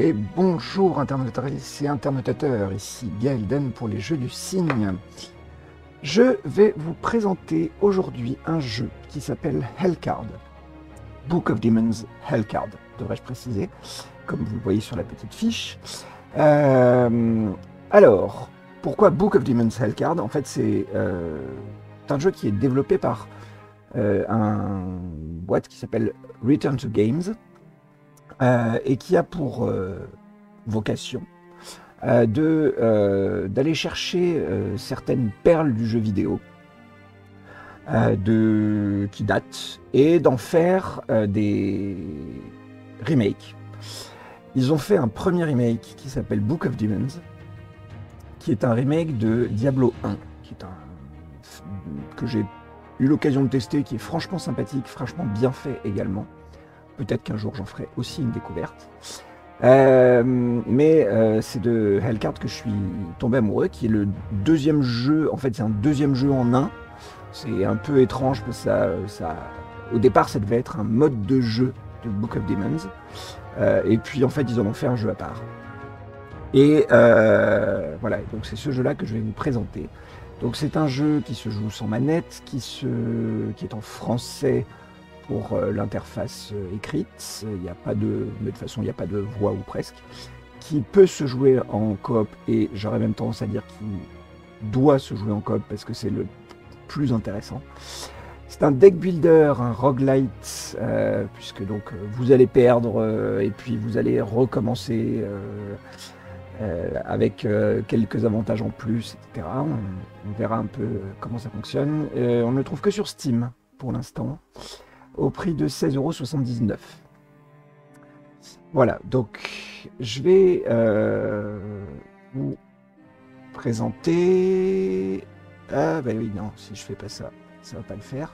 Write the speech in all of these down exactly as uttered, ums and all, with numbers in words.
Et bonjour internautatrices et internotateurs, ici Gaelden pour les jeux du cygne. Je vais vous présenter aujourd'hui un jeu qui s'appelle Hellcard. Book of Demons Hellcard, devrais-je préciser, comme vous le voyez sur la petite fiche. Euh, alors, pourquoi Book of Demons Hellcard? En fait, c'est euh, un jeu qui est développé par euh, un boîte qui s'appelle Return to Games. Euh, et qui a pour euh, vocation euh, de, euh, d'aller chercher euh, certaines perles du jeu vidéo euh, de, qui datent et d'en faire euh, des remakes. Ils ont fait un premier remake qui s'appelle Book of Demons, qui est un remake de Diablo un, qui est un que j'ai eu l'occasion de tester, qui est franchement sympathique, franchement bien fait également. Peut-être qu'un jour j'en ferai aussi une découverte. Euh, mais euh, c'est de Hellcard que je suis tombé amoureux, qui est le deuxième jeu. En fait, c'est un deuxième jeu en un. C'est un peu étrange parce que ça, ça, au départ, ça devait être un mode de jeu de Book of Demons. Euh, et puis, en fait, ils en ont fait un jeu à part. Et euh, voilà, donc c'est ce jeu-là que je vais vous présenter. Donc, c'est un jeu qui se joue sans manette, qui, se, qui est en français pour euh, l'interface euh, écrite, il n'y a pas de, mais de toute façon il n'y a pas de voix ou presque, qui peut se jouer en coop et j'aurais même tendance à dire qu'il doit se jouer en coop parce que c'est le plus intéressant. C'est un deck builder, un roguelite, euh, puisque donc vous allez perdre euh, et puis vous allez recommencer euh, euh, avec euh, quelques avantages en plus, et cetera. On, on verra un peu comment ça fonctionne. Euh, on ne le trouve que sur Steam pour l'instant, au prix de seize euros soixante-dix-neuf. Voilà, donc je vais euh, vous présenter... Ah ben oui, non, si je fais pas ça, ça va pas le faire.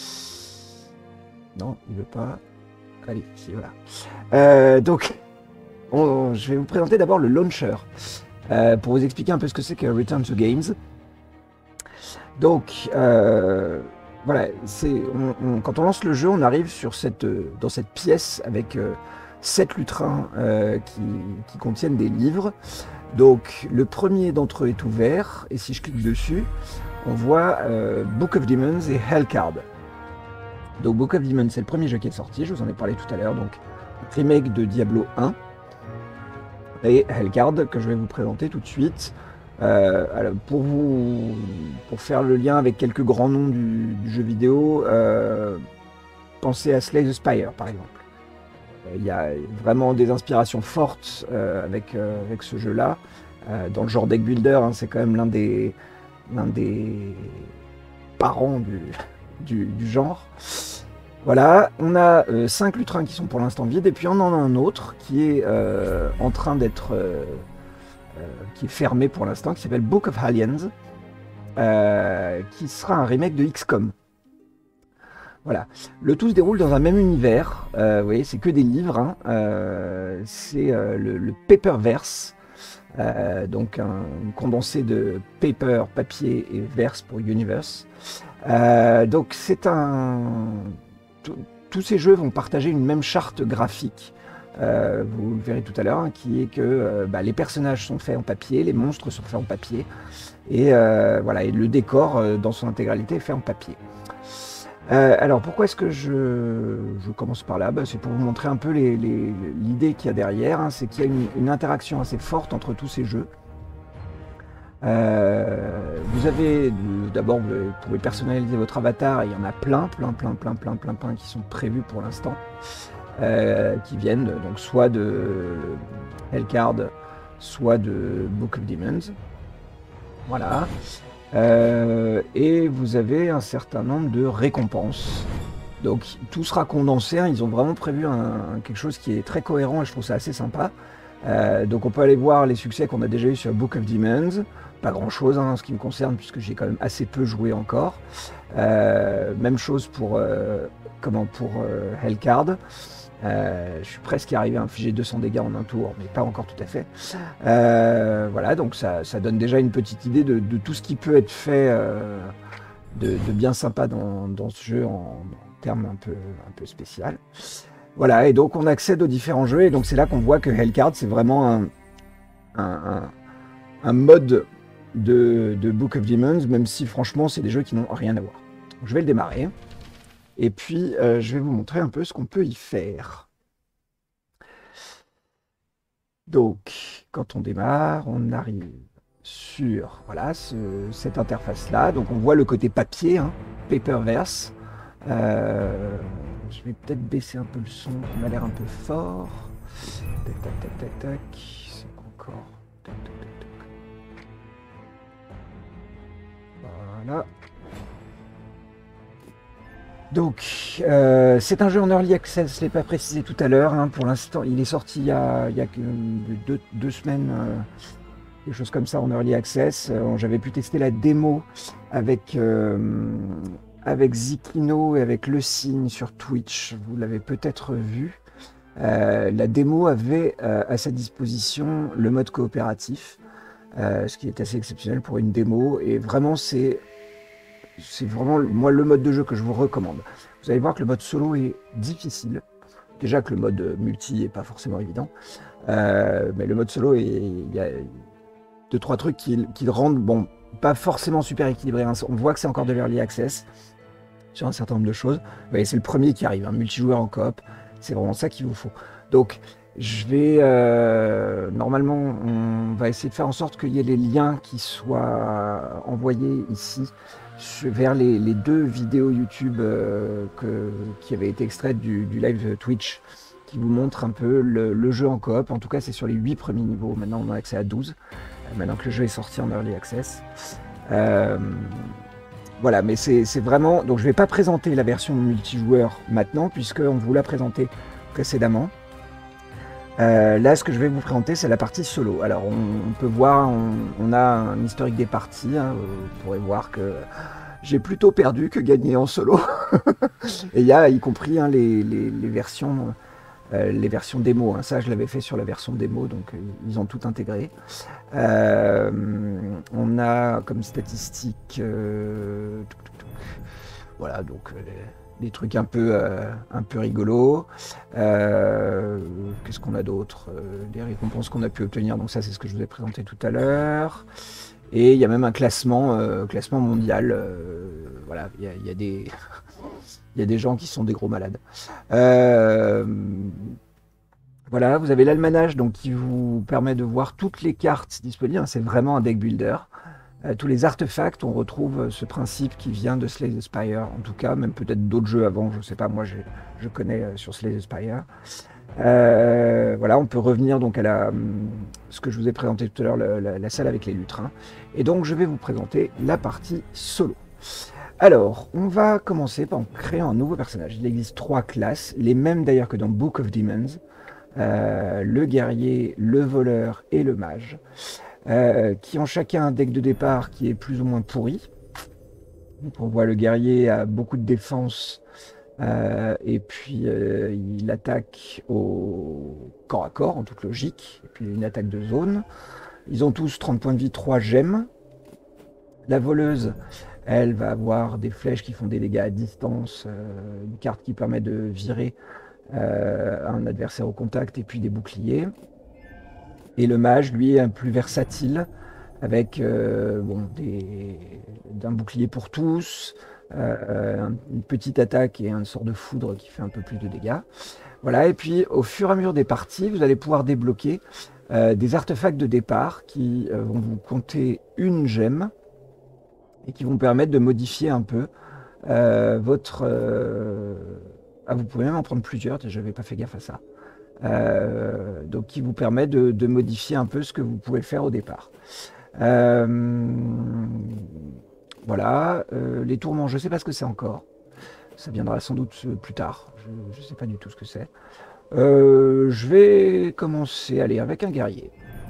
Non, il veut pas. Allez, si, voilà. Euh, donc, on, je vais vous présenter d'abord le launcher, euh, pour vous expliquer un peu ce que c'est que Return to Games. Donc, euh, voilà, c'est, on, on, quand on lance le jeu, on arrive sur cette, euh, dans cette pièce avec euh, sept lutrins euh, qui, qui contiennent des livres. Donc le premier d'entre eux est ouvert, et si je clique dessus, on voit euh, Book of Demons et Hellcard. Donc Book of Demons, c'est le premier jeu qui est sorti, je vous en ai parlé tout à l'heure, donc remake de Diablo un. Et Hellcard, que je vais vous présenter tout de suite. Euh, alors pour vous, pour faire le lien avec quelques grands noms du, du jeu vidéo, euh, pensez à Slay the Spire par exemple. Il y a vraiment des inspirations fortes euh, avec, euh, avec ce jeu-là. Euh, dans le genre deck builder, hein, c'est quand même l'un des, l'un des parents du, du, du genre. Voilà, on a euh, cinq lutrins qui sont pour l'instant vides, et puis on en a un autre qui est euh, en train d'être... Euh, Euh, qui est fermé pour l'instant, qui s'appelle Book of Aliens, euh, qui sera un remake de X COM. Voilà. Le tout se déroule dans un même univers. Euh, vous voyez, c'est que des livres. Hein. Euh, c'est euh, le, le Paperverse, euh, donc un, un condensé de paper, papier, et verse pour universe. Euh, donc c'est un... Tous ces jeux vont partager une même charte graphique. Euh, vous le verrez tout à l'heure, hein, qui est que euh, bah, les personnages sont faits en papier, les monstres sont faits en papier, et euh, voilà, et le décor euh, dans son intégralité est fait en papier. Euh, alors pourquoi est-ce que je, je commence par là? Bah, c'est pour vous montrer un peu l'idée qu'il y a derrière, hein, c'est qu'il y a une, une interaction assez forte entre tous ces jeux. Euh, vous avez d'abord, vous pouvez personnaliser votre avatar, et il y en a plein, plein, plein, plein, plein, plein, plein qui sont prévus pour l'instant. Euh, qui viennent donc soit de Hellcard, soit de Book of Demons. Voilà. Euh, et vous avez un certain nombre de récompenses. Donc tout sera condensé. Hein. Ils ont vraiment prévu un, un, quelque chose qui est très cohérent et je trouve ça assez sympa. Euh, donc on peut aller voir les succès qu'on a déjà eu sur Book of Demons. Pas grand chose hein, en ce qui me concerne puisque j'ai quand même assez peu joué encore. Euh, même chose pour, euh, comment, pour euh, Hellcard. Euh, je suis presque arrivé à infliger deux cents dégâts en un tour, mais pas encore tout à fait. Euh, voilà, donc ça, ça donne déjà une petite idée de, de tout ce qui peut être fait euh, de, de bien sympa dans, dans ce jeu en, en termes un peu, un peu spécial. Voilà, et donc on accède aux différents jeux, et donc c'est là qu'on voit que Hellcard, c'est vraiment un, un, un, un mode de, de Book of Demons, même si franchement, c'est des jeux qui n'ont rien à voir. Donc, je vais le démarrer, et puis euh, je vais vous montrer un peu ce qu'on peut y faire. Donc, quand on démarre, on arrive sur voilà, ce, cette interface-là. Donc on voit le côté papier, hein, Paperverse. Euh, je vais peut-être baisser un peu le son qui m'a l'air un peu fort. Tac, tac, tac, tac, tac. C'est encore. Tac, tac, tac, tac. Voilà. Donc, euh, c'est un jeu en early access, je ne l'ai pas précisé tout à l'heure. Hein, pour l'instant, il est sorti il y a, il y a deux, deux semaines, euh, quelque chose comme ça en early access. Euh, J'avais pu tester la démo avec. Euh, avec Zikino et avec Le Cygne sur Twitch, vous l'avez peut-être vu. Euh, la démo avait euh, à sa disposition le mode coopératif, euh, ce qui est assez exceptionnel pour une démo. Et vraiment, c'est c'est vraiment moi le mode de jeu que je vous recommande. Vous allez voir que le mode solo est difficile. Déjà que le mode multi est pas forcément évident, euh, mais le mode solo, il y a deux trois trucs qui, qui le rendent bon, pas forcément super équilibré. Hein. On voit que c'est encore de l'early access sur un certain nombre de choses. Vous voyez, c'est le premier qui arrive, un hein, multijoueur en coop, c'est vraiment ça qu'il vous faut. Donc, je vais, euh, normalement, on va essayer de faire en sorte qu'il y ait les liens qui soient envoyés ici vers les, les deux vidéos YouTube euh, que, qui avaient été extraites du, du live Twitch, qui vous montrent un peu le, le jeu en coop. En tout cas, c'est sur les huit premiers niveaux. Maintenant, on a accès à douze, maintenant que le jeu est sorti en early access. Euh, Voilà, mais c'est vraiment... Donc je ne vais pas présenter la version multijoueur maintenant, puisqu'on vous l'a présenté précédemment. Euh, là, ce que je vais vous présenter, c'est la partie solo. Alors, on, on peut voir, on, on a un historique des parties. Hein, vous pourrez voir que j'ai plutôt perdu que gagné en solo. Et il y a, y compris, hein, les, les, les versions... Euh, les versions démo, hein. Ça je l'avais fait sur la version démo, donc euh, ils ont tout intégré. Euh, on a comme statistique, euh, voilà, donc euh, des trucs un peu, euh, un peu rigolos. Euh, Qu'est-ce qu'on a d'autre? Des récompenses qu'on a pu obtenir, donc ça c'est ce que je vous ai présenté tout à l'heure. Et il y a même un classement, euh, classement mondial. Euh, voilà, il y, y a des... Il y a des gens qui sont des gros malades. Euh, voilà, vous avez l'almanach donc qui vous permet de voir toutes les cartes disponibles. C'est vraiment un deck builder. Euh, tous les artefacts, on retrouve ce principe qui vient de Slay the Spire, en tout cas, même peut-être d'autres jeux avant, je ne sais pas, moi je connais sur Slay the Spire. Euh, voilà, on peut revenir donc à la, ce que je vous ai présenté tout à l'heure, la, la, la salle avec les lutrins. Et donc je vais vous présenter la partie solo. Alors, on va commencer par créer un nouveau personnage. Il existe trois classes, les mêmes d'ailleurs que dans Book of Demons. Euh, le guerrier, le voleur et le mage, euh, qui ont chacun un deck de départ qui est plus ou moins pourri. Donc on voit le guerrier a beaucoup de défense, euh, et puis euh, il attaque au corps à corps, en toute logique, et puis une attaque de zone. Ils ont tous trente points de vie, trois gemmes. La voleuse, elle va avoir des flèches qui font des dégâts à distance, euh, une carte qui permet de virer euh, un adversaire au contact, et puis des boucliers. Et le mage, lui, est un plus versatile, avec euh, bon, des, d'un bouclier pour tous, euh, une petite attaque et un sort de foudre qui fait un peu plus de dégâts. Voilà, et puis au fur et à mesure des parties, vous allez pouvoir débloquer euh, des artefacts de départ qui euh, vont vous compter une gemme, et qui vont permettre de modifier un peu euh, votre... Euh... Ah, vous pouvez même en prendre plusieurs, je n'avais pas fait gaffe à ça. Euh, donc qui vous permet de, de modifier un peu ce que vous pouvez faire au départ. Euh... Voilà, euh, les tourments, je ne sais pas ce que c'est encore. Ça viendra sans doute plus tard, je ne sais pas du tout ce que c'est. Euh, je vais commencer, allez, avec un guerrier.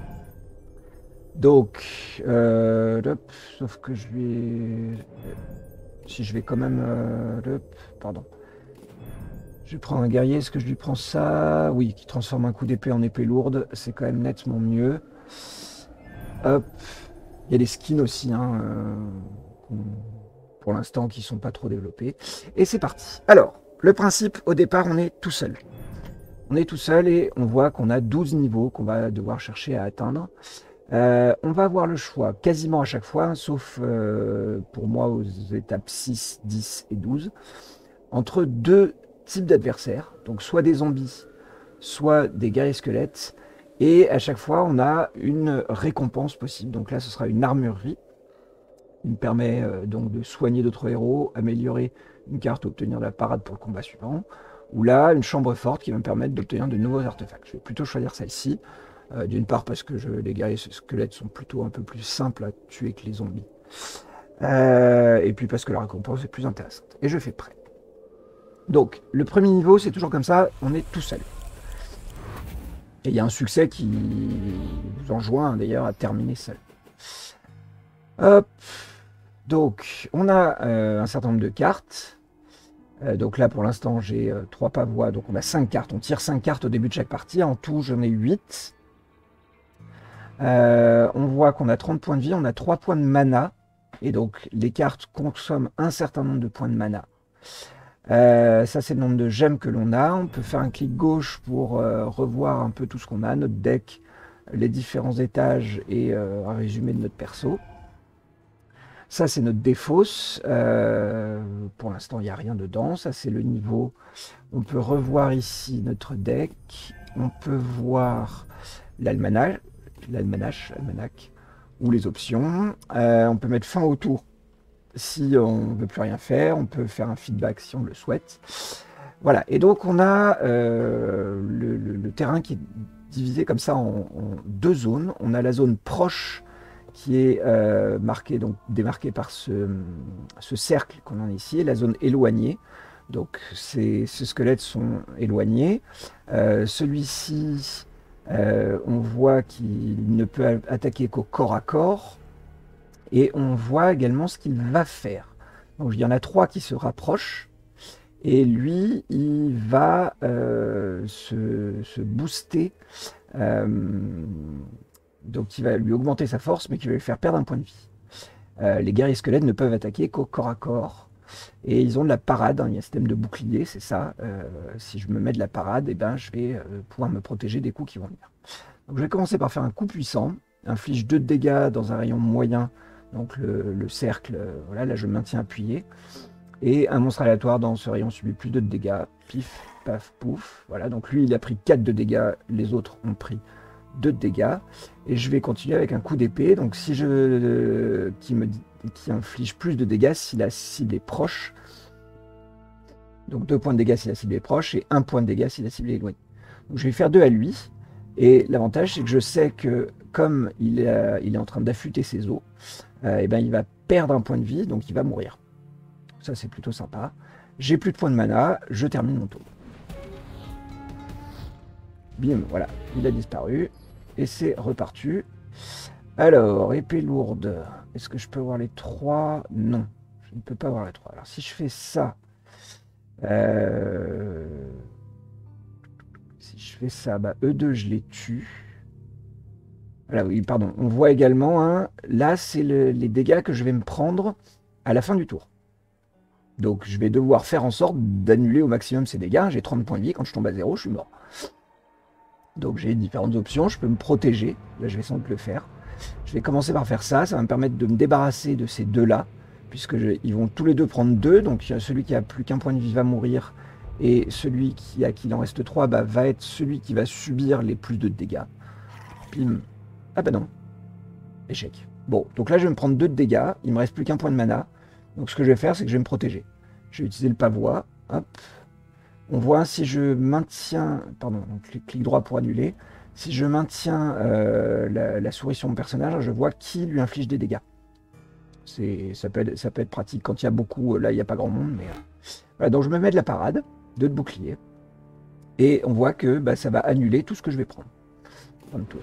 Donc, euh, hop, sauf que je vais... Si je vais quand même... Euh, hop, pardon. Je vais prendre un guerrier, est-ce que je lui prends ça? Oui, qui transforme un coup d'épée en épée lourde, c'est quand même nettement mieux. Hop, il y a des skins aussi, hein, euh, pour l'instant, qui ne sont pas trop développés. Et c'est parti. Alors, le principe, au départ, on est tout seul. On est tout seul et on voit qu'on a douze niveaux qu'on va devoir chercher à atteindre. Euh, on va avoir le choix quasiment à chaque fois, sauf euh, pour moi aux étapes six, dix et douze, entre deux types d'adversaires, donc soit des zombies, soit des guerriers squelettes, et à chaque fois on a une récompense possible. Donc là ce sera une armurerie, qui me permet euh, donc de soigner d'autres héros, améliorer une carte, obtenir de la parade pour le combat suivant, ou là une chambre forte qui va me permettre d'obtenir de nouveaux artefacts. Je vais plutôt choisir celle-ci. Euh, D'une part parce que je, les guerriers squelettes sont plutôt un peu plus simples à tuer que les zombies. Euh, et puis parce que la récompense est plus intéressante. Et je fais prêt. Donc, le premier niveau, c'est toujours comme ça, on est tout seul. Et il y a un succès qui vous enjoint d'ailleurs à terminer seul. Hop. Donc, on a euh, un certain nombre de cartes. Euh, donc là, pour l'instant, j'ai euh, trois pavois, donc on a cinq cartes. On tire cinq cartes au début de chaque partie. En tout, j'en ai huit. Euh, on voit qu'on a trente points de vie, on a trois points de mana, et donc les cartes consomment un certain nombre de points de mana. Euh, ça c'est le nombre de gemmes que l'on a. On peut faire un clic gauche pour euh, revoir un peu tout ce qu'on a, notre deck, les différents étages et euh, un résumé de notre perso. Ça c'est notre défausse, euh, pour l'instant il n'y a rien dedans, ça c'est le niveau. On peut revoir ici notre deck, on peut voir l'almanach, l'almanach, l'almanach, ou les options. Euh, on peut mettre fin au tour si on ne veut plus rien faire. On peut faire un feedback si on le souhaite. Voilà, et donc on a euh, le, le, le terrain qui est divisé comme ça en, en deux zones. On a la zone proche qui est euh, marquée, donc démarquée par ce, ce cercle qu'on a ici, et la zone éloignée. Donc ces, ces squelettes sont éloignés. Euh, Celui-ci... Euh, on voit qu'il ne peut attaquer qu'au corps à corps, et on voit également ce qu'il va faire. Donc il y en a trois qui se rapprochent, et lui, il va euh, se, se booster, euh, donc il va lui augmenter sa force, mais qui va lui faire perdre un point de vie. Euh, les guerriers squelettes ne peuvent attaquer qu'au corps à corps. Et ils ont de la parade, hein, il y a un système de bouclier, c'est ça. Euh, si je me mets de la parade, eh ben, je vais euh, pouvoir me protéger des coups qui vont venir. Donc, je vais commencer par faire un coup puissant, inflige deux de dégâts dans un rayon moyen, donc le, le cercle, euh, voilà, là je me maintiens appuyé. Et un monstre aléatoire dans ce rayon subit plus deux de dégâts, pif, paf, pouf. Voilà, donc lui il a pris quatre de dégâts, les autres ont pris deux de dégâts. Et je vais continuer avec un coup d'épée, donc si je, euh, qui me dit qui inflige plus de dégâts si la cible est proche. Donc deux points de dégâts si la cible est proche et un point de dégâts si la cible est éloignée. Donc je vais faire deux à lui. Et l'avantage c'est que je sais que comme il est, il est en train d'affûter ses os, euh, et ben il va perdre un point de vie, donc il va mourir. Ça c'est plutôt sympa. J'ai plus de points de mana, je termine mon tour. Bim, voilà, il a disparu. Et c'est reparti. Alors, épée lourde. Est-ce que je peux avoir les trois? Non, je ne peux pas avoir les trois. Alors, si je fais ça... Euh... Si je fais ça, bah, eux deux, je les tue. Voilà, oui, pardon. On voit également, hein, là, c'est le, les dégâts que je vais me prendre à la fin du tour. Donc, je vais devoir faire en sorte d'annuler au maximum ces dégâts. J'ai trente points de vie. Quand je tombe à zéro, je suis mort. Donc, j'ai différentes options. Je peux me protéger. Là, je vais sans doute le faire. Je vais commencer par faire ça, ça va me permettre de me débarrasser de ces deux-là, puisque je, ils vont tous les deux prendre deux, donc celui qui a plus qu'un point de vie va mourir, et celui qui, à qui il en reste trois bah, va être celui qui va subir les plus de dégâts. Pim. Ah bah non. Échec. Bon, donc là je vais me prendre deux de dégâts, il me reste plus qu'un point de mana, donc ce que je vais faire c'est que je vais me protéger. Je vais utiliser le pavois, hop. On voit si je maintiens, pardon, donc clic, clic droit pour annuler. Si je maintiens euh, la, la souris sur mon personnage, je vois qui lui inflige des dégâts. Ça peut, être, ça peut être pratique quand il y a beaucoup, là il n'y a pas grand monde. Mais... Voilà, donc je me mets de la parade, deux de bouclier. Et on voit que bah, ça va annuler tout ce que je vais prendre. Fin de tour.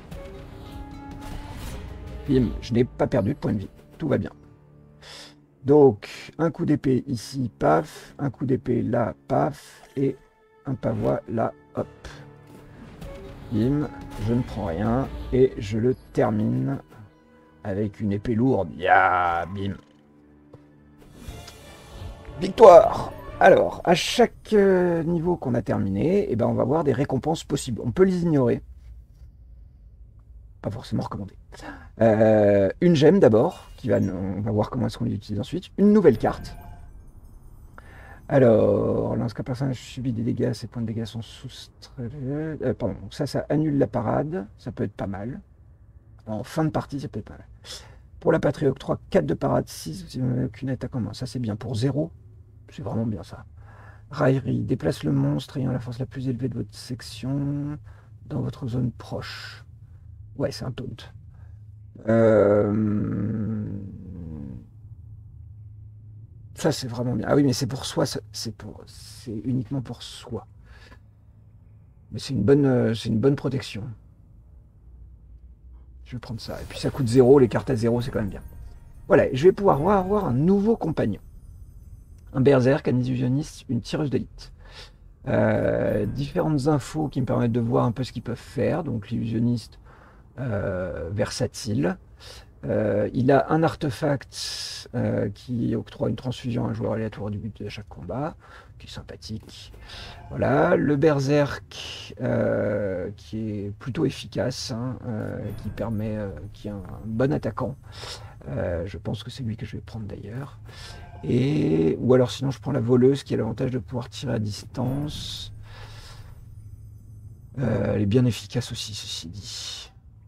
Bim, je n'ai pas perdu de point de vie. Tout va bien. Donc, un coup d'épée ici, paf. Un coup d'épée là, paf. Et un pavois là, hop. Bim, je ne prends rien et je le termine avec une épée lourde. Ya, bim. Victoire! Alors, à chaque euh, niveau qu'on a terminé, eh ben, on va voir des récompenses possibles. On peut les ignorer. Pas forcément recommandé. Euh, une gemme d'abord, qui va, on va voir comment est-ce qu'on l'utilise ensuite. Une nouvelle carte. Alors, lorsqu'un personnage subit des dégâts, ses points de dégâts sont soustraits. Euh, pardon, donc ça, ça annule la parade. Ça peut être pas mal. En fin de partie, ça peut être pas mal. Pour la patrie, octroie quatre de parade, six, si vous n'avez aucune attaque en main. Ça, c'est bien. Pour zéro, c'est vraiment bien ça. Raillerie, déplace le monstre ayant la force la plus élevée de votre section dans votre zone proche. Ouais, c'est un taunt. Euh... Ça, c'est vraiment bien. Ah oui, mais c'est pour soi, c'est pour, c'est uniquement pour soi. Mais c'est une bonne, c'est une bonne protection. Je vais prendre ça. Et puis ça coûte zéro, les cartes à zéro, c'est quand même bien. Voilà, je vais pouvoir avoir un nouveau compagnon. Un berserk, un illusionniste, une tireuse d'élite. Euh, différentes infos qui me permettent de voir un peu ce qu'ils peuvent faire. Donc l'illusionniste euh, versatile. Euh, il a un artefact euh, qui octroie une transfusion à un joueur aléatoire du but de chaque combat, qui est sympathique. Voilà, le berserk euh, qui est plutôt efficace, hein, euh, qui permet, euh, qui est un, un bon attaquant. Euh, je pense que c'est lui que je vais prendre d'ailleurs. Et ou alors sinon je prends la voleuse qui a l'avantage de pouvoir tirer à distance. Euh, elle est bien efficace aussi, ceci dit.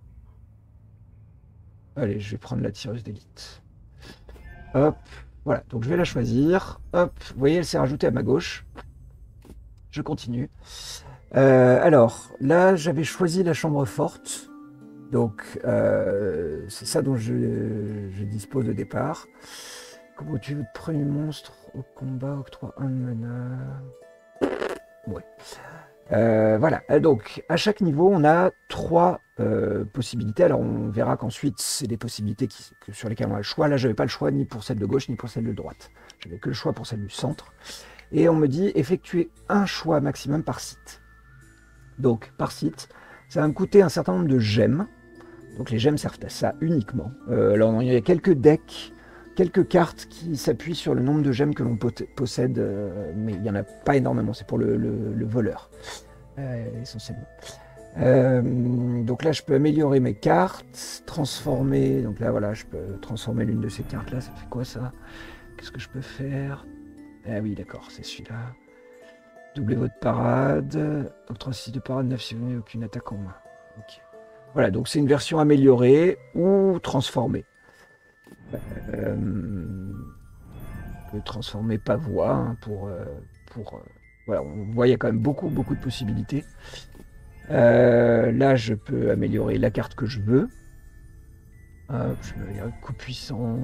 Allez, je vais prendre la tireuse d'élite. Hop, voilà, donc je vais la choisir. Hop, vous voyez, elle s'est rajoutée à ma gauche. Je continue. Euh, alors, là, j'avais choisi la chambre forte. Donc, euh, c'est ça dont je, je dispose au départ. Comment tu veux le premier monstre au combat, octroie un de mana. Ouais. Euh, voilà, donc à chaque niveau, on a trois euh, possibilités. Alors on verra qu'ensuite, c'est des possibilités qui, que, sur lesquelles on a le choix. Là, je n'avais pas le choix ni pour celle de gauche, ni pour celle de droite. J'avais que le choix pour celle du centre. Et on me dit effectuer un choix maximum par site. Donc, par site, ça va me coûter un certain nombre de gemmes. Donc les gemmes servent à ça uniquement. Euh, alors il y a quelques decks, quelques cartes qui s'appuient sur le nombre de gemmes que l'on possède, euh, mais il n'y en a pas énormément, c'est pour le, le, le voleur, euh, essentiellement. Euh, donc là je peux améliorer mes cartes, transformer, donc là voilà, je peux transformer l'une de ces cartes là, ça fait quoi ça? Qu'est-ce que je peux faire? Ah oui d'accord, c'est celui-là. Doublez votre parade, octroie six de parade, neuf si vous n'avez aucune attaque en main. Ok. Voilà, donc c'est une version améliorée ou transformée. Euh, on peut transformer pavois hein, pour... Euh, pour euh, voilà, on voit il y a quand même beaucoup, beaucoup de possibilités. Euh, là, je peux améliorer la carte que je veux. Hop, je vais améliorer coup puissant.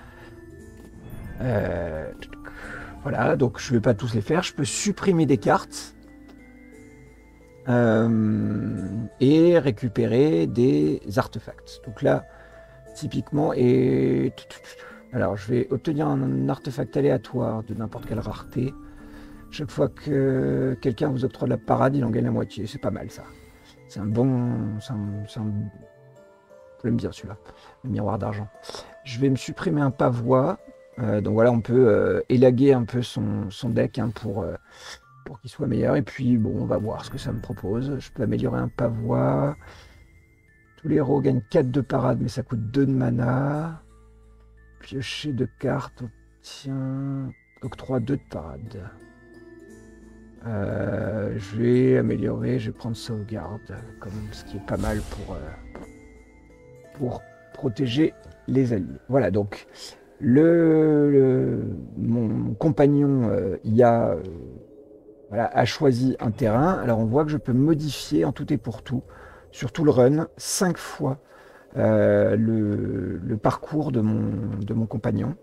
Euh, voilà, donc je ne vais pas tous les faire. Je peux supprimer des cartes. Euh, et récupérer des artefacts. Donc là, typiquement, et alors je vais obtenir un artefact aléatoire de n'importe quelle rareté. Chaque fois que quelqu'un vous octroie de la parade, il en gagne la moitié. C'est pas mal ça. C'est un bon, c'est un, c'est un... j'aime bien celui-là, le miroir d'argent. Je vais me supprimer un pavois. Euh, donc voilà, on peut euh, élaguer un peu son, son deck hein, pour euh, pour qu'il soit meilleur. Et puis, bon, on va voir ce que ça me propose. Je peux améliorer un pavois. Tous les héros gagnent quatre de parade, mais ça coûte deux de mana. Piocher de cartes obtient... octroie deux de parade. Euh, je vais améliorer, je vais prendre sauvegarde, comme ce qui est pas mal pour, euh, pour protéger les alliés. Voilà, donc le, le mon compagnon euh, I A... Euh, Voilà, a choisi un terrain. Alors on voit que je peux modifier en tout et pour tout, sur tout le run, cinq fois euh, le, le parcours de mon, de mon compagnon.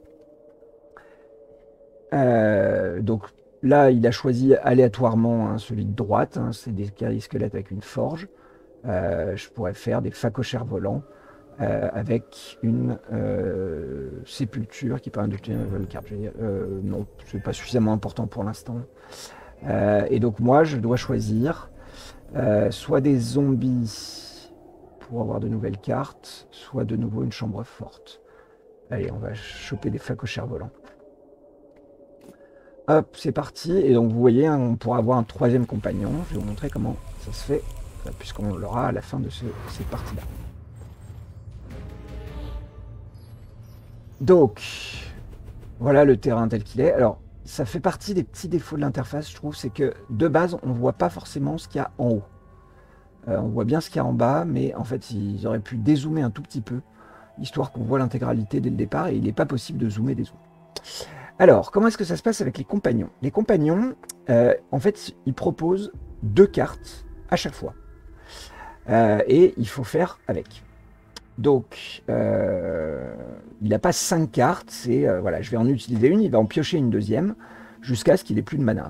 Euh, donc là, il a choisi aléatoirement hein, celui de droite, hein, c'est des guerriers squelettes avec une forge. Euh, je pourrais faire des phacochères volants euh, avec une euh, sépulture qui permet d'obtenir une nouvelle carte. Euh, non, c'est pas suffisamment important pour l'instant. Euh, et donc moi, je dois choisir euh, soit des zombies pour avoir de nouvelles cartes, soit de nouveau une chambre forte. Allez, on va choper des phacochères volants. Hop, c'est parti. Et donc vous voyez, hein, on pourra avoir un troisième compagnon. Je vais vous montrer comment ça se fait, euh, puisqu'on l'aura à la fin de ce, cette partie-là. Donc, voilà le terrain tel qu'il est. Alors, ça fait partie des petits défauts de l'interface, je trouve, c'est que de base, on ne voit pas forcément ce qu'il y a en haut. Euh, on voit bien ce qu'il y a en bas, mais en fait, ils auraient pu dézoomer un tout petit peu, histoire qu'on voit l'intégralité dès le départ, et il n'est pas possible de zoomer des zooms. Alors, comment est-ce que ça se passe avec les compagnons? Les compagnons, euh, en fait, ils proposent deux cartes à chaque fois. Euh, et il faut faire avec. Donc, euh, il n'a pas cinq cartes, c'est, euh, voilà, je vais en utiliser une, il va en piocher une deuxième, jusqu'à ce qu'il ait plus de mana.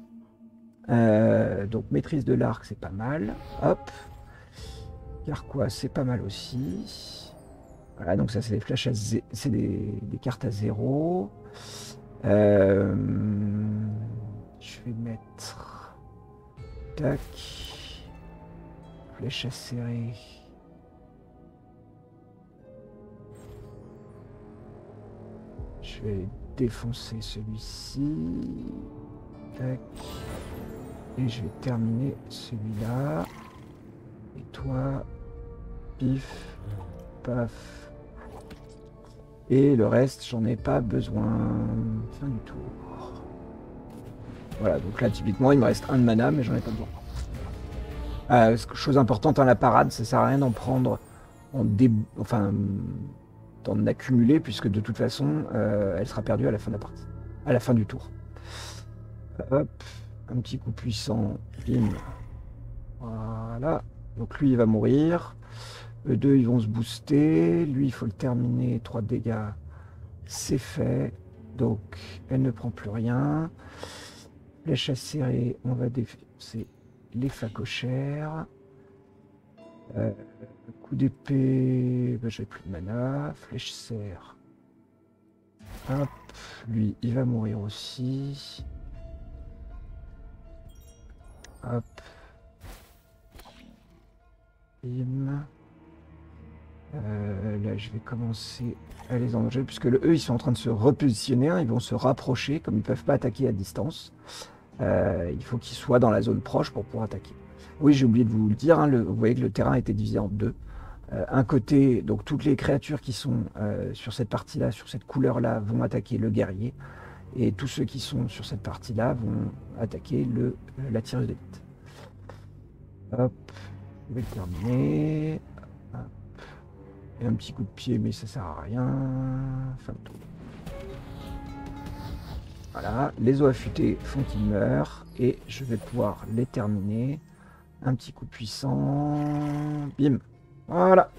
Euh, donc, maîtrise de l'arc, c'est pas mal. Hop. Carquois, c'est pas mal aussi. Voilà, donc ça, c'est des flèches à zé... c'est des, des cartes à zéro. Euh, je vais mettre... Tac. Flèche à serrer. Je vais défoncer celui-ci. Tac. Et je vais terminer celui-là. Et toi, pif, paf. Et le reste, j'en ai pas besoin. Fin du tour. Voilà, donc là, typiquement, il me reste un de mana, mais j'en ai pas besoin. Euh, chose importante, hein, la parade, ça sert à rien d'en prendre en dé... enfin, d'en accumuler, puisque de toute façon, euh, elle sera perdue à la fin de la partie, à la fin du tour. Hop, un petit coup puissant, bim. Voilà, donc lui, il va mourir. Eux deux, ils vont se booster. Lui, il faut le terminer. trois dégâts, c'est fait. Donc, elle ne prend plus rien. Flèche à serrer, on va défoncer les facochères. Euh, coup d'épée, ben, j'ai plus de mana. Flèche serre. Hop, lui, il va mourir aussi. Hop. Bim. Euh, là, je vais commencer à les engager, puisque le, eux, ils sont en train de se repositionner. Hein, ils vont se rapprocher, comme ils ne peuvent pas attaquer à distance. Euh, il faut qu'ils soient dans la zone proche pour pouvoir attaquer. Oui, j'ai oublié de vous le dire, hein, le, vous voyez que le terrain a été divisé en deux. Euh, un côté, donc toutes les créatures qui sont euh, sur cette partie-là, sur cette couleur-là, vont attaquer le guerrier. Et tous ceux qui sont sur cette partie-là vont attaquer le, la tireuse d'élite. Hop, je vais le terminer. Hop. Et un petit coup de pied, mais ça sert à rien. Fin de tour. Voilà, les os affûtés font qu'ils meurent. Et je vais pouvoir les terminer. Un petit coup puissant. Bim. Voilà.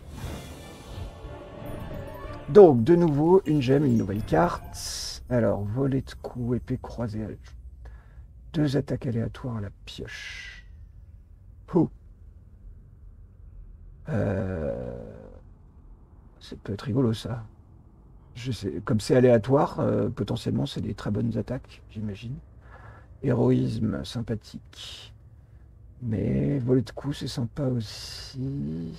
Donc, de nouveau, une gemme, une nouvelle carte. Alors, volet de coups, épée croisée. Deux attaques aléatoires à la pioche. Ouh. Euh... Ça peut être rigolo, ça. Je sais, comme c'est aléatoire, euh, potentiellement, c'est des très bonnes attaques, j'imagine. Héroïsme, sympathique. Mais volet de coups, c'est sympa aussi.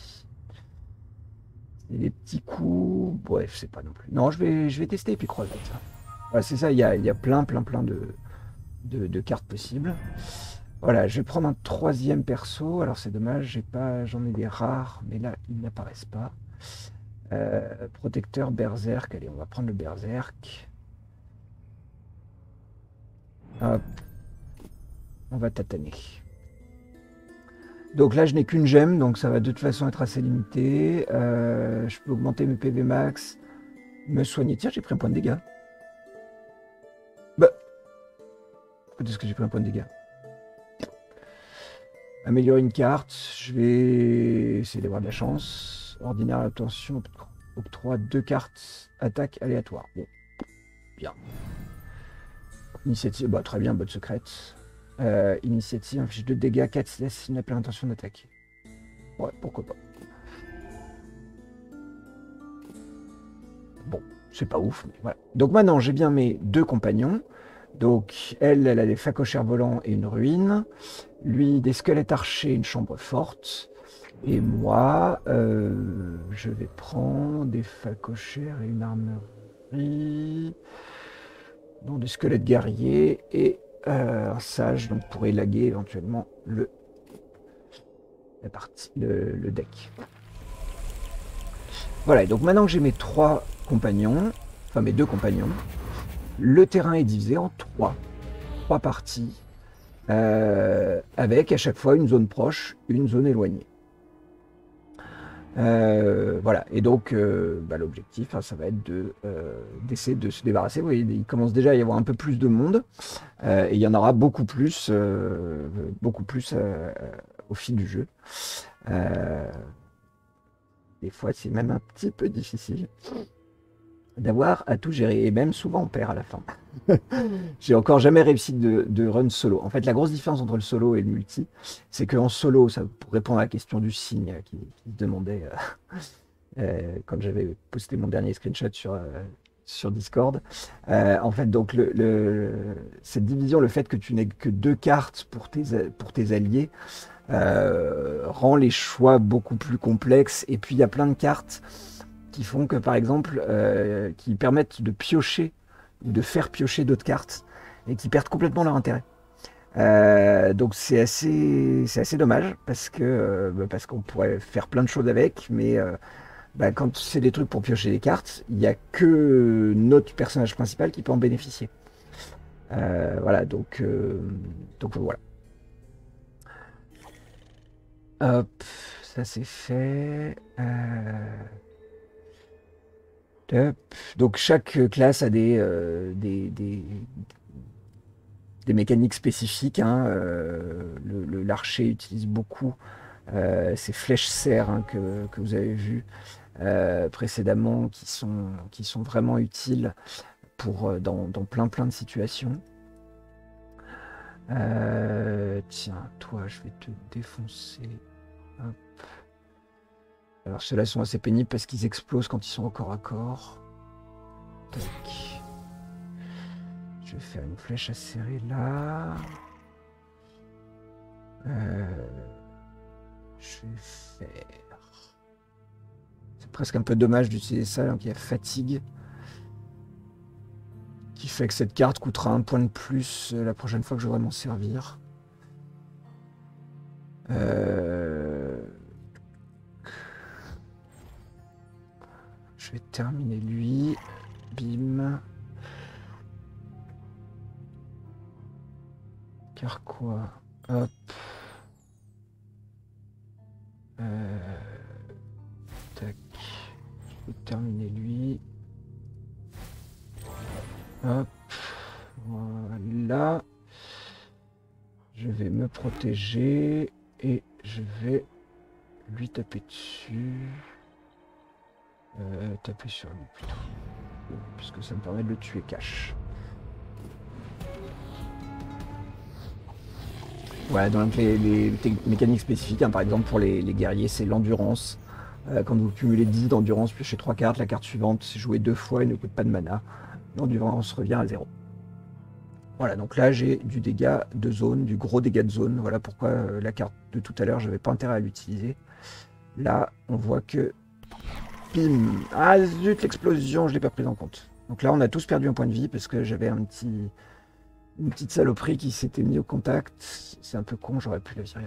Et les petits coups, bref, c'est pas non plus. Non, je vais, je vais tester et puis croiser ça. Voilà, c'est ça, il y a, il y a plein, plein, plein de, de, de cartes possibles. Voilà, je vais prendre un troisième perso. Alors c'est dommage, j'ai pas, j'en ai des rares, mais là, ils n'apparaissent pas. Euh, protecteur berserk, allez, on va prendre le berserk. Hop. On va tataner. Donc là, je n'ai qu'une gemme, donc ça va de toute façon être assez limité. Euh, je peux augmenter mes P V max, me soigner. Tiens, j'ai pris un point de dégâts. Bah, est-ce que j'ai pris un point de dégâts? Améliorer une carte, je vais essayer d'avoir de la chance. Ordinaire, attention, octroie deux cartes, attaque aléatoire. Bon, bien. Initiative, bah, très bien, botte secrète. Euh, initiative, inflige deux dégâts, quatre C S, il n'a pas l'intention d'attaquer. Ouais, pourquoi pas. Bon, c'est pas ouf, mais voilà. Donc maintenant, j'ai bien mes deux compagnons. Donc, elle, elle a des facochères volants et une ruine. Lui, des squelettes archers, une chambre forte. Et moi, euh, je vais prendre des facochères et une armerie. dont des squelettes guerriers et euh, un sage, donc pour élaguer éventuellement le, la partie, le, le deck. Voilà, et donc maintenant que j'ai mes trois compagnons, enfin mes deux compagnons, le terrain est divisé en trois, trois parties, euh, avec à chaque fois une zone proche, une zone éloignée. Euh, voilà, et donc euh, bah, l'objectif, hein, ça va être de, euh, d'essayer de se débarrasser. Vous voyez, il commence déjà à y avoir un peu plus de monde, euh, et il y en aura beaucoup plus, euh, beaucoup plus euh, au fil du jeu. Euh, des fois, c'est même un petit peu difficile d'avoir à tout gérer, et même souvent on perd à la fin. J'ai encore jamais réussi de, de run solo. En fait, la grosse différence entre le solo et le multi, c'est qu'en solo, ça, pour répondre à la question du signe qui, qui demandait euh, euh, quand j'avais posté mon dernier screenshot sur, euh, sur Discord, euh, en fait, donc le, le, cette division, le fait que tu n'aies que deux cartes pour tes, pour tes alliés, euh, rend les choix beaucoup plus complexes. Et puis il y a plein de cartes qui font que, par exemple, euh, qui permettent de piocher ou de faire piocher d'autres cartes et qui perdent complètement leur intérêt. Euh, donc c'est assez, c'est assez dommage parce que euh, bah, parce qu'on pourrait faire plein de choses avec, mais euh, bah, quand c'est des trucs pour piocher des cartes, il n'y a que notre personnage principal qui peut en bénéficier. Euh, voilà, donc euh, donc voilà. Hop, ça c'est fait. Euh... Donc chaque classe a des, euh, des, des, des mécaniques spécifiques. Hein. Euh, le, le, l'archer utilise beaucoup euh, ces flèches serres hein, que, que vous avez vues euh, précédemment, qui sont, qui sont vraiment utiles pour, dans, dans plein plein de situations. Euh, tiens, toi, je vais te défoncer. Hop. Alors ceux-là sont assez pénibles parce qu'ils explosent quand ils sont au corps à corps. Tac. Je vais faire une flèche à serrer là. Euh, je vais faire... C'est presque un peu dommage d'utiliser ça, donc il y a fatigue. Qui fait que cette carte coûtera un point de plus la prochaine fois que je voudrais m'en servir. Euh... Je vais terminer lui. Bim. Car quoi? Hop. Euh... Tac. Je vais terminer lui. Hop. Voilà. Je vais me protéger et je vais lui taper dessus. Euh, taper sur lui plutôt. Puisque ça me permet de le tuer cash. Ouais, donc les, les mécaniques spécifiques, hein, par exemple pour les, les guerriers, c'est l'endurance. Euh, quand vous cumulez dix d'endurance, piochez trois cartes, la carte suivante, c'est joué deux fois et ne coûte pas de mana. L'endurance revient à zéro. Voilà, donc là j'ai du dégât de zone, du gros dégât de zone. Voilà pourquoi euh, la carte de tout à l'heure, j'avais pas intérêt à l'utiliser. Là, on voit que... Bim! Ah zut, l'explosion, je l'ai pas prise en compte. Donc là, on a tous perdu un point de vie parce que j'avais un petit... une petite saloperie qui s'était mise au contact. C'est un peu con, j'aurais pu la virer.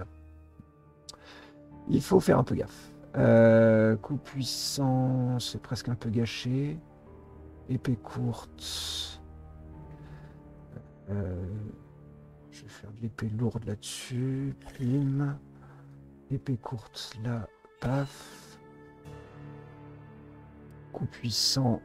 Il faut faire un peu gaffe. Euh, coup puissant, c'est presque un peu gâché. Épée courte. Euh, je vais faire de l'épée lourde là-dessus. Bim. Épée courte là. Paf. Coup puissant.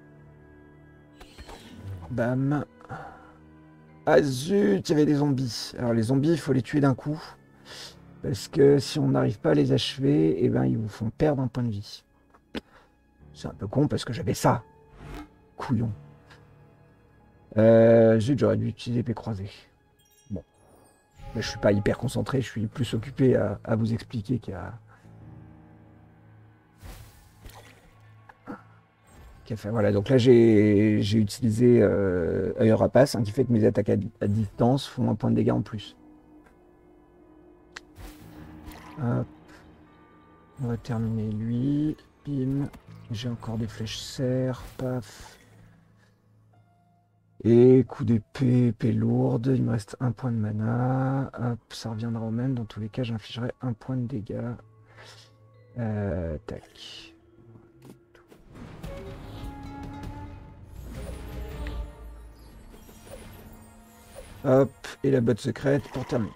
Bam. Ah zut, il y avait des zombies. Alors les zombies, il faut les tuer d'un coup. Parce que si on n'arrive pas à les achever, eh ben, ils vous font perdre un point de vie. C'est un peu con parce que j'avais ça. Couillon. Euh, zut, j'aurais dû utiliser l'épée croisée. Bon. Mais je suis pas hyper concentré, je suis plus occupé à, à vous expliquer qu'à... qu'à faire. Voilà, donc là j'ai utilisé euh, œil rapace, hein, qui fait que mes attaques à, à distance font un point de dégâts en plus. Hop. On va terminer lui. Bim. J'ai encore des flèches serres. Paf. Et coup d'épée, épée lourde, il me reste un point de mana. Hop, ça reviendra au même. Dans tous les cas, j'infligerai un point de dégâts. Euh, tac. Hop, et la botte secrète pour terminer.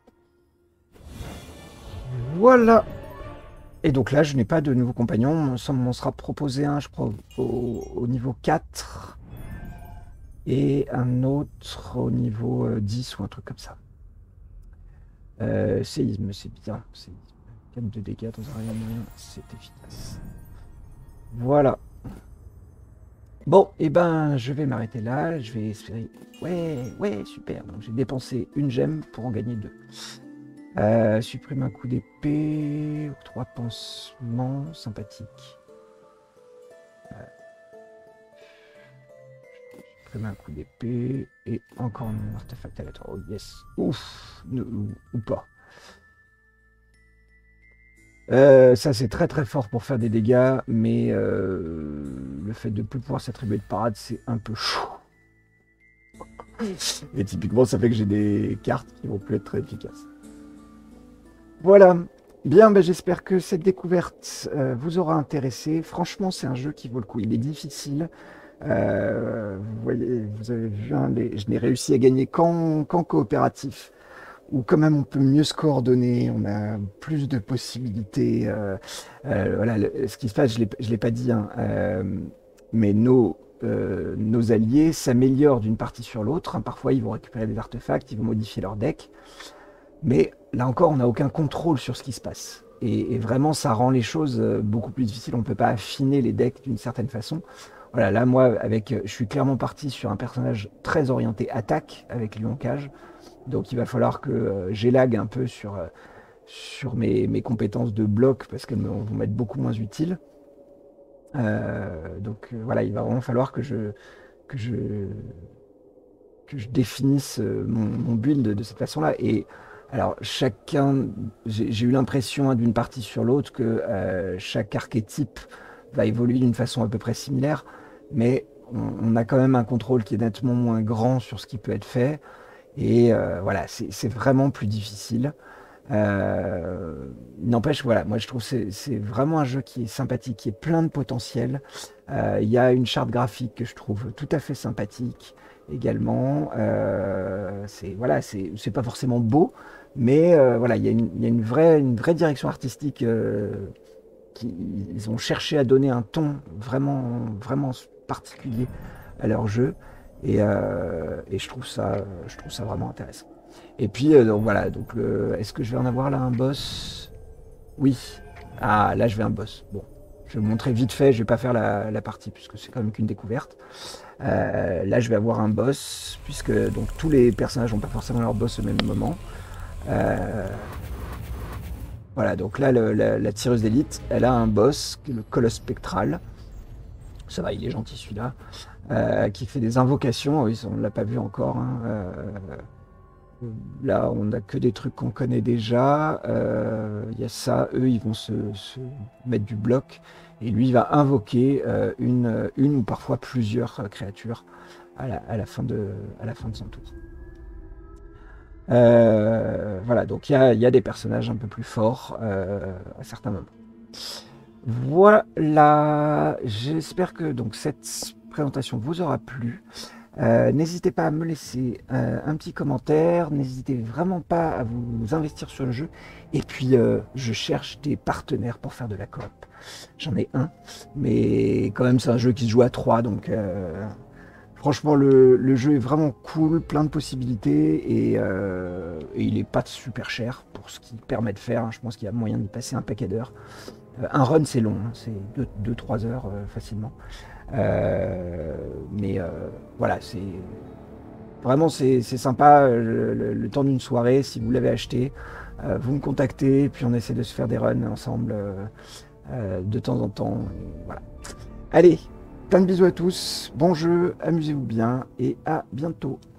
Voilà. Et donc là, je n'ai pas de nouveau compagnon. Ça m'en sera proposé un, je crois, au, au niveau quatre. Et un autre au niveau euh, dix ou un truc comme ça. Euh, séisme, c'est bien. Séisme. quatre de dégâts dans un rayon moyen, c'est efficace. Voilà. Bon, et eh ben, je vais m'arrêter là. Je vais espérer. Ouais, ouais, super. Donc j'ai dépensé une gemme pour en gagner deux. Euh, supprime un coup d'épée. Trois pansements. Sympathique. Euh, supprime un coup d'épée. Et encore un artefact aléatoire. Oh yes. Ouf. Ou, ou pas. Euh, ça c'est très très fort pour faire des dégâts, mais euh, le fait de ne plus pouvoir s'attribuer de parade, c'est un peu chaud. Et typiquement, ça fait que j'ai des cartes qui vont plus être très efficaces. Voilà. Bien, ben, j'espère que cette découverte euh, vous aura intéressé. Franchement, c'est un jeu qui vaut le coup. Il est difficile. Euh, vous voyez, vous avez vu, hein, les... je n'ai réussi à gagner qu'en qu'en coopératif, où quand même on peut mieux se coordonner, on a plus de possibilités. Euh, euh, voilà, le- ce qui se passe, je ne l'ai pas dit, hein, euh, mais nos, euh, nos alliés s'améliorent d'une partie sur l'autre. Hein. Parfois, ils vont récupérer des artefacts, ils vont modifier leur deck. Mais là encore, on n'a aucun contrôle sur ce qui se passe. Et, et vraiment, ça rend les choses euh, beaucoup plus difficiles. On ne peut pas affiner les decks d'une certaine façon. Voilà, là, moi, avec, je suis clairement parti sur un personnage très orienté attaque avec Lion Cage. Donc, il va falloir que euh, j'élague un peu sur, euh, sur mes, mes compétences de bloc parce qu'elles me- vont m'être beaucoup moins utiles. Euh, donc, euh, voilà, il va vraiment falloir que je, que je, que je définisse euh, mon, mon build de, de cette façon-là. Et alors, chacun, j'ai j'ai eu l'impression hein, d'une partie sur l'autre que euh, chaque archétype va évoluer d'une façon à peu près similaire, mais on, on a quand même un contrôle qui est nettement moins grand sur ce qui peut être fait. Et euh, voilà, c'est c'est vraiment plus difficile. Euh, N'empêche, voilà, moi je trouve que c'est c'est vraiment un jeu qui est sympathique, qui est plein de potentiel. Euh, Il y a une charte graphique que je trouve tout à fait sympathique également. Euh, c'est voilà, c'est c'est pas forcément beau, mais euh, voilà, il y a une, il y a une vraie, une vraie direction artistique. Euh, qui, ils ont cherché à donner un ton vraiment, vraiment particulier à leur jeu. Et, euh, et je trouve ça, je trouve ça vraiment intéressant. Et puis, euh, donc voilà, donc le- est-ce que je vais en avoir là un boss? Oui. Ah, là, je vais un boss. Bon, je vais vous montrer vite fait, je vais pas faire la, la partie puisque c'est quand même qu'une découverte. Euh, là, je vais avoir un boss puisque donc tous les personnages n'ont pas forcément leur boss au même moment. Euh, voilà, donc là, le- la, la tireuse d'élite, elle a un boss, qui est le colosse spectral. Ça va, il est gentil celui-là. Euh, qui fait des invocations. Oui, on ne l'a pas vu encore. Hein. Euh, là, on n'a que des trucs qu'on connaît déjà. Euh, Il y a ça. Eux, ils vont se, se mettre du bloc. Et lui, il va invoquer euh, une, une ou parfois plusieurs euh, créatures à la, à la fin de, à la fin de son tour. Euh, voilà, donc il y a, il y a des personnages un peu plus forts euh, à certains moments. Voilà, j'espère que donc cette présentation vous aura plu. Euh, n'hésitez pas à me laisser euh, un petit commentaire, n'hésitez vraiment pas à vous investir sur le jeu. Et puis, euh, je cherche des partenaires pour faire de la coop. J'en ai un, mais quand même, c'est un jeu qui se joue à trois, donc euh, franchement, le, le jeu est vraiment cool, plein de possibilités, et, euh, et il est pas super cher pour ce qu'il permet de faire. Je pense qu'il y a moyen d'y passer un paquet d'heures. Euh, un run, c'est long, hein, c'est deux trois heures euh, facilement. Euh, mais euh, voilà, c'est vraiment c'est c'est sympa le, le- le temps d'une soirée. Si vous l'avez acheté, euh, vous me contactez, puis on essaie de se faire des runs ensemble euh, euh, de temps en temps. Et voilà. Allez, plein de bisous à tous, bon jeu, amusez-vous bien et à bientôt.